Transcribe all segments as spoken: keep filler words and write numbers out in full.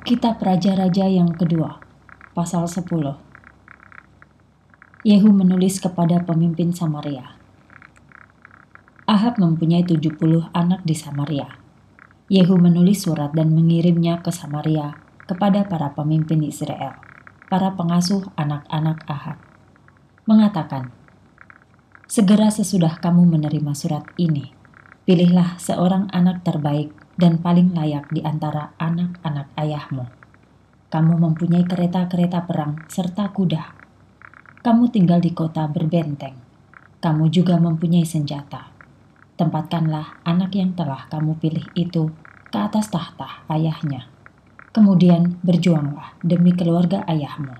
Kitab Raja-Raja yang kedua, pasal sepuluh. Yehu menulis kepada pemimpin Samaria. Ahab mempunyai tujuh puluh anak di Samaria. Yehu menulis surat dan mengirimnya ke Samaria kepada para pemimpin Israel, para pengasuh anak-anak Ahab. Mengatakan, segera sesudah kamu menerima surat ini, pilihlah seorang anak terbaik dan paling layak di antara anak-anak ayahmu. Kamu mempunyai kereta-kereta perang serta kuda. Kamu tinggal di kota berbenteng. Kamu juga mempunyai senjata. Tempatkanlah anak yang telah kamu pilih itu ke atas tahta ayahnya. Kemudian berjuanglah demi keluarga ayahmu.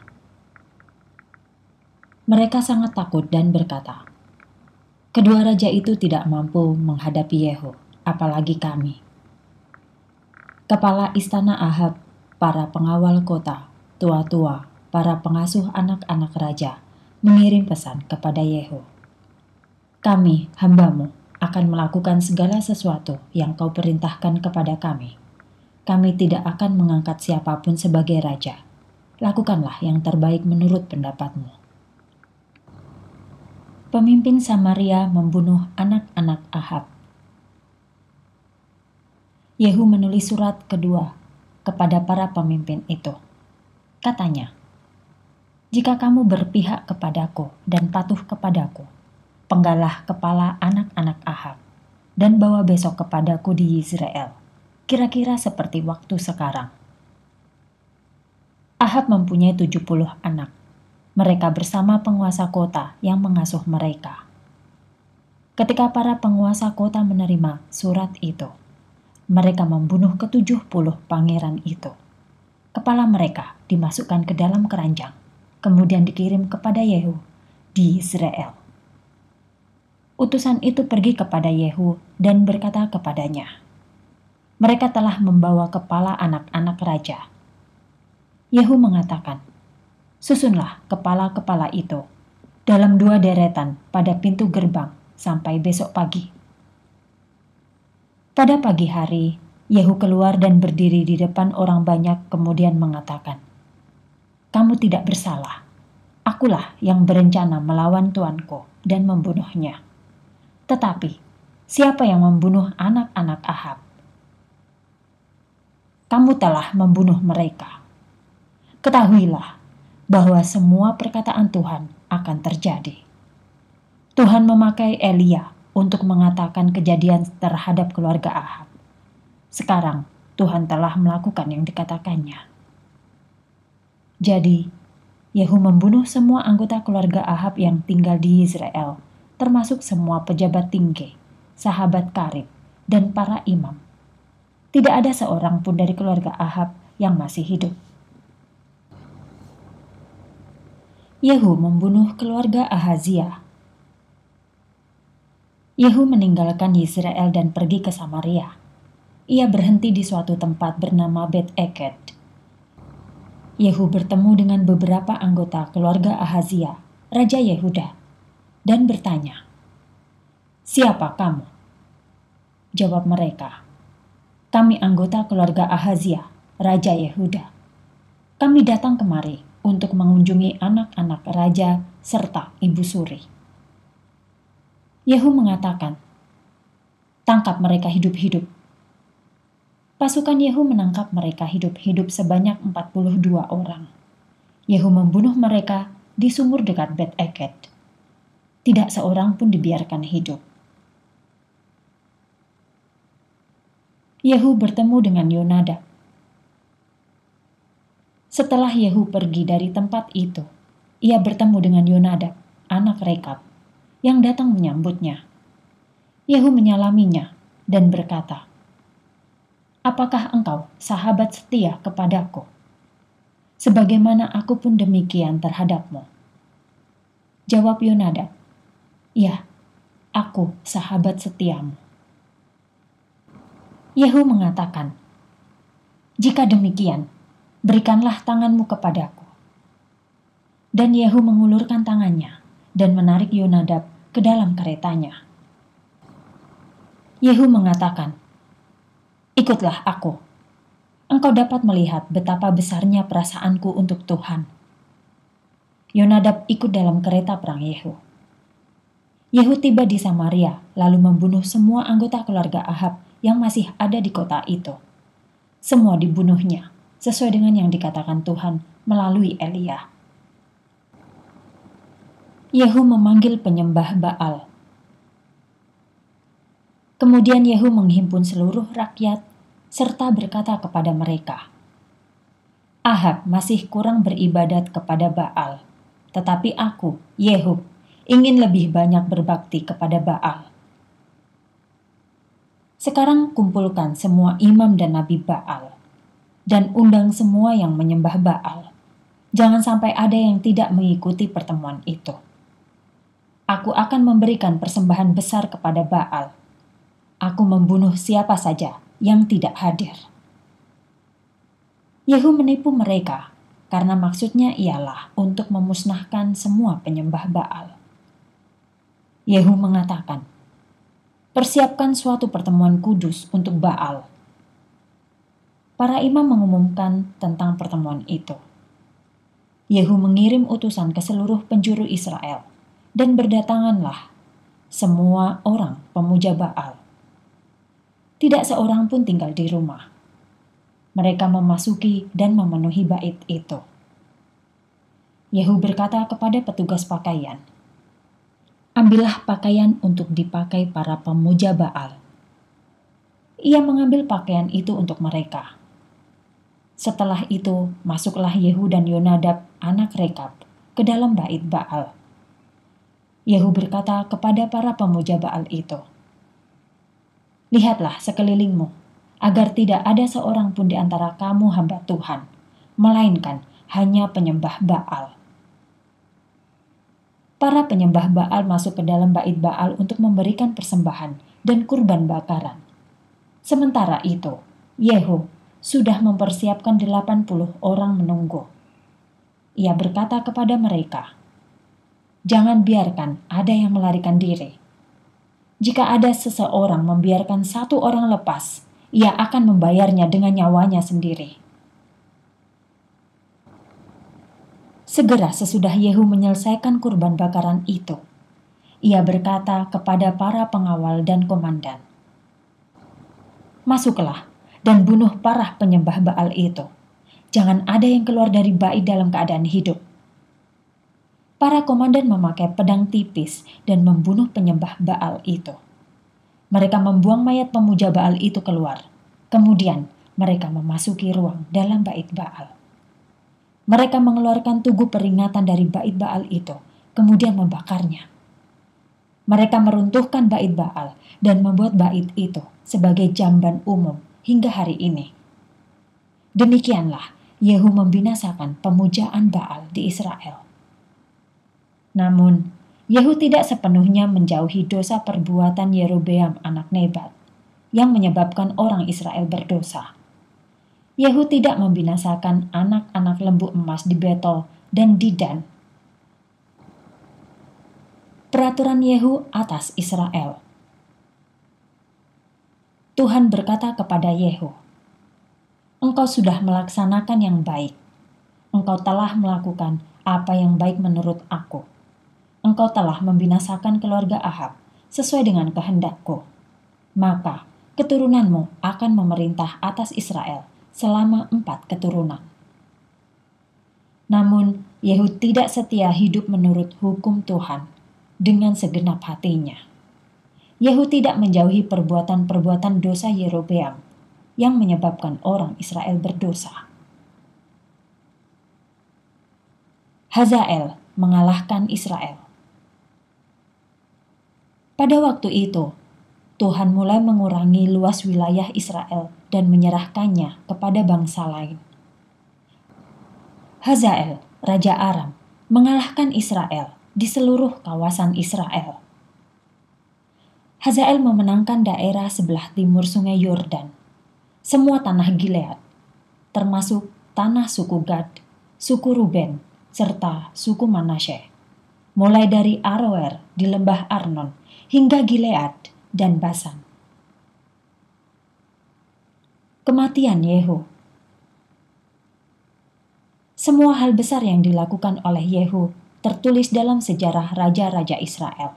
Mereka sangat takut dan berkata, kedua raja itu tidak mampu menghadapi Yehu, apalagi kami. Kepala istana Ahab, para pengawal kota, tua-tua, para pengasuh anak-anak raja, mengirim pesan kepada Yehu. Kami, hambamu, akan melakukan segala sesuatu yang kau perintahkan kepada kami. Kami tidak akan mengangkat siapapun sebagai raja. Lakukanlah yang terbaik menurut pendapatmu. Pemimpin Samaria membunuh anak-anak Ahab. Yehu menulis surat kedua kepada para pemimpin itu. Katanya, jika kamu berpihak kepadaku dan patuh kepadaku, penggalah kepala anak-anak Ahab dan bawa besok kepadaku di Yizreel, kira-kira seperti waktu sekarang. Ahab mempunyai tujuh puluh anak. Mereka bersama penguasa kota yang mengasuh mereka. Ketika para penguasa kota menerima surat itu, mereka membunuh ketujuh puluh pangeran itu. Kepala mereka dimasukkan ke dalam keranjang, kemudian dikirim kepada Yehu di Yizreel. Utusan itu pergi kepada Yehu dan berkata kepadanya, mereka telah membawa kepala anak-anak raja. Yehu mengatakan, susunlah kepala-kepala itu dalam dua deretan pada pintu gerbang sampai besok pagi. Pada pagi hari, Yehu keluar dan berdiri di depan orang banyak kemudian mengatakan, kamu tidak bersalah. Akulah yang berencana melawan tuanku dan membunuhnya. Tetapi, siapa yang membunuh anak-anak Ahab? Kamu telah membunuh mereka. Ketahuilah bahwa semua perkataan Tuhan akan terjadi. Tuhan memakai Elia untuk mengatakan kejadian terhadap keluarga Ahab. Sekarang Tuhan telah melakukan yang dikatakannya. Jadi, Yehu membunuh semua anggota keluarga Ahab yang tinggal di Yizreel, termasuk semua pejabat tinggi, sahabat karib, dan para imam. Tidak ada seorang pun dari keluarga Ahab yang masih hidup. Yehu membunuh keluarga Ahazia. Yehu meninggalkan Yizreel dan pergi ke Samaria. Ia berhenti di suatu tempat bernama Bet-Eked. Yehu bertemu dengan beberapa anggota keluarga Ahazia, Raja Yehuda, dan bertanya, siapa kamu? Jawab mereka, kami anggota keluarga Ahazia, Raja Yehuda. Kami datang kemari untuk mengunjungi anak-anak raja serta ibu suri. Yehu mengatakan, tangkap mereka hidup-hidup. Pasukan Yehu menangkap mereka hidup-hidup sebanyak empat puluh dua orang. Yehu membunuh mereka di sumur dekat Bet-Eked. Tidak seorang pun dibiarkan hidup. Yehu bertemu dengan Yonadab. Setelah Yehu pergi dari tempat itu, ia bertemu dengan Yonadab, anak Rekab, yang datang menyambutnya. Yehu menyalaminya dan berkata, apakah engkau sahabat setia kepadaku? Sebagaimana aku pun demikian terhadapmu. Jawab Yonadab, ya, aku sahabat setiamu. Yehu mengatakan, jika demikian, berikanlah tanganmu kepadaku. Dan Yehu mengulurkan tangannya dan menarik Yonadab ke dalam keretanya. Yehu mengatakan, ikutlah aku. engkau dapat melihat betapa besarnya perasaanku untuk Tuhan." Yonadab ikut dalam kereta perang Yehu. Yehu tiba di Samaria, lalu membunuh semua anggota keluarga Ahab yang masih ada di kota itu. Semua dibunuhnya, sesuai dengan yang dikatakan Tuhan melalui Elia. Yehu memanggil penyembah Baal. Kemudian Yehu menghimpun seluruh rakyat serta berkata kepada mereka, "Ahab masih kurang beribadat kepada Baal, tetapi aku, Yehu, ingin lebih banyak berbakti kepada Baal. Sekarang kumpulkan semua imam dan nabi Baal, dan undang semua yang menyembah Baal. Jangan sampai ada yang tidak mengikuti pertemuan itu. Aku akan memberikan persembahan besar kepada Baal. Aku membunuh siapa saja yang tidak hadir." Yehu menipu mereka karena maksudnya ialah untuk memusnahkan semua penyembah Baal. Yehu mengatakan, "Persiapkan suatu pertemuan kudus untuk Baal." Para imam mengumumkan tentang pertemuan itu. Yehu mengirim utusan ke seluruh penjuru Israel, dan berdatanganlah semua orang pemuja Baal. Tidak seorang pun tinggal di rumah. Mereka memasuki dan memenuhi bait itu. Yehu berkata kepada petugas pakaian, "Ambillah pakaian untuk dipakai para pemuja Baal." Ia mengambil pakaian itu untuk mereka. Setelah itu, masuklah Yehu dan Yonadab, anak Rekab, ke dalam bait Baal. Yehu berkata kepada para pemuja Baal itu, "Lihatlah sekelilingmu, agar tidak ada seorang pun di antara kamu hamba Tuhan, melainkan hanya penyembah Baal." Para penyembah Baal masuk ke dalam bait Baal untuk memberikan persembahan dan kurban bakaran. Sementara itu, Yehu sudah mempersiapkan delapan puluh orang menunggu. Ia berkata kepada mereka, "Jangan biarkan ada yang melarikan diri. Jika ada seseorang membiarkan satu orang lepas, ia akan membayarnya dengan nyawanya sendiri." Segera sesudah Yehu menyelesaikan kurban bakaran itu, ia berkata kepada para pengawal dan komandan, "Masuklah dan bunuh para penyembah Baal itu. Jangan ada yang keluar dari bait dalam keadaan hidup." Para komandan memakai pedang tipis dan membunuh penyembah Baal itu. Mereka membuang mayat pemuja Baal itu keluar. Kemudian mereka memasuki ruang dalam bait Baal. Mereka mengeluarkan tugu peringatan dari bait Baal itu, kemudian membakarnya. Mereka meruntuhkan bait Baal dan membuat bait itu sebagai jamban umum hingga hari ini. Demikianlah Yehu membinasakan pemujaan Baal di Israel. Namun, Yehu tidak sepenuhnya menjauhi dosa perbuatan Yerobeam anak Nebat, yang menyebabkan orang Israel berdosa. Yehu tidak membinasakan anak-anak lembu emas di Betel dan di Dan. Peraturan Yehu atas Israel. Tuhan berkata kepada Yehu, "Engkau sudah melaksanakan yang baik. Engkau telah melakukan apa yang baik menurut aku. Engkau telah membinasakan keluarga Ahab sesuai dengan kehendakku. Maka keturunanmu akan memerintah atas Israel selama empat keturunan." Namun Yehu tidak setia hidup menurut hukum Tuhan dengan segenap hatinya. Yehu tidak menjauhi perbuatan-perbuatan dosa Yerobeam yang menyebabkan orang Israel berdosa. Hazael mengalahkan Israel. Pada waktu itu, Tuhan mulai mengurangi luas wilayah Israel dan menyerahkannya kepada bangsa lain. Hazael, Raja Aram, mengalahkan Israel di seluruh kawasan Israel. Hazael memenangkan daerah sebelah timur sungai Yordan, semua tanah Gilead, termasuk tanah suku Gad, suku Ruben, serta suku Manasye, mulai dari Aroer di lembah Arnon hingga Gilead dan Basan. Kematian Yehu. Semua hal besar yang dilakukan oleh Yehu tertulis dalam sejarah raja-raja Israel.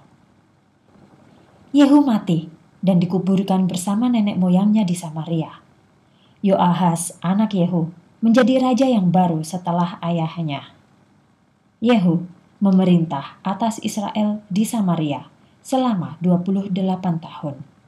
Yehu mati dan dikuburkan bersama nenek moyangnya di Samaria. Yoahaz, anak Yehu, menjadi raja yang baru setelah ayahnya. Yehu memerintah atas Israel di Samaria selama dua puluh delapan tahun.